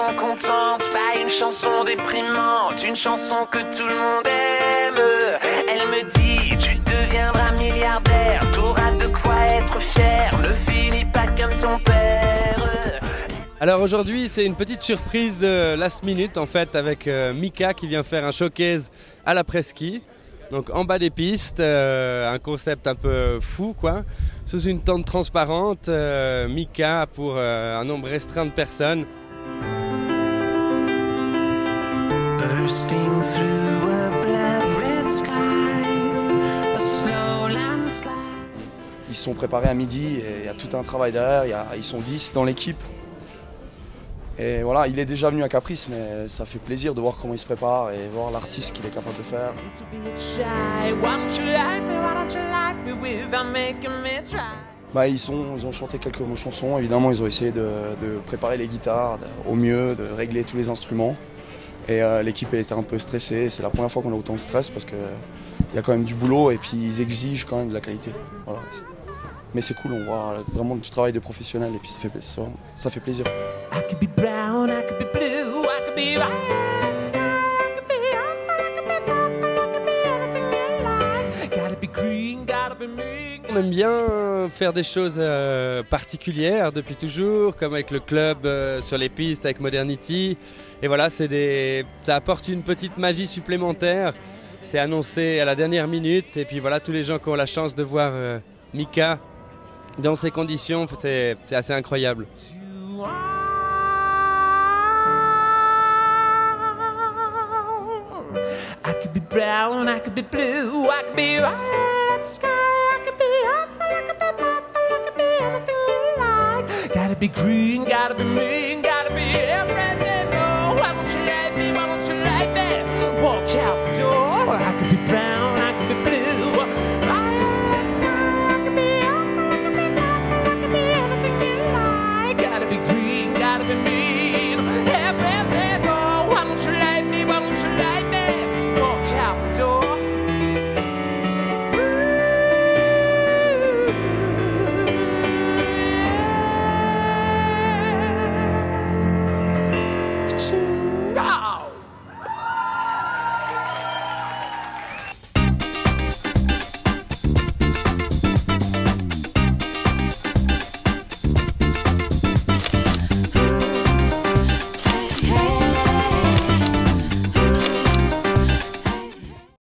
chanson contente, pas une chanson déprimante, une chanson que tout le monde aime. Elle me dit, tu deviendras milliardaire, t'auras de quoi être fier, ne finis pas comme ton père. Alors aujourd'hui, c'est une petite surprise de last minute en fait avec Mika qui vient faire un showcase à la Presqu'île. Donc en bas des pistes, un concept un peu fou quoi, sous une tente transparente, Mika pour un nombre restreint de personnes. Bursting through a blood red sky, a slow landslide. Ils se sont préparés à midi et il y a tout un travail derrière, ils sont 10 dans l'équipe. Et voilà, il est déjà venu à Caprice, mais ça fait plaisir de voir comment il se prépare et voir l'artiste qu'il est capable de faire. Ils ont chanté quelques chansons, évidemment ils ont essayé de préparer les guitares au mieux, de régler tous les instruments. Et l'équipe elle était un peu stressée, c'est la première fois qu'on a autant de stress parce qu'il y a quand même du boulot et puis ils exigent quand même de la qualité. Voilà. Mais c'est cool, on voit vraiment du travail de professionnel et puis ça fait plaisir. On aime bien faire des choses particulières depuis toujours, comme avec le club sur les pistes, avec Modernity. Et voilà, ça apporte une petite magie supplémentaire. C'est annoncé à la dernière minute et puis voilà, tous les gens qui ont la chance de voir Mika dans ces conditions, c'est assez incroyable. I could be brown, I could be blue, I could be violet sky, I could be apple, I could be purple, I could be anything you like. Gotta be green, gotta be mean, gotta be everything.